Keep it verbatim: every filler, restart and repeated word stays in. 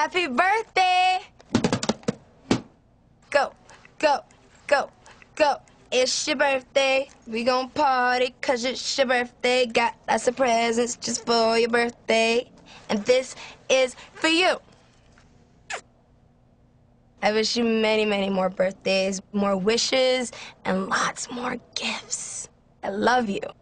Happy birthday! Go, go, go, go. It's your birthday. We gon' party 'cause it's your birthday. Got lots of presents just for your birthday. And this is for you. I wish you many, many more birthdays, more wishes, and lots more gifts. I love you.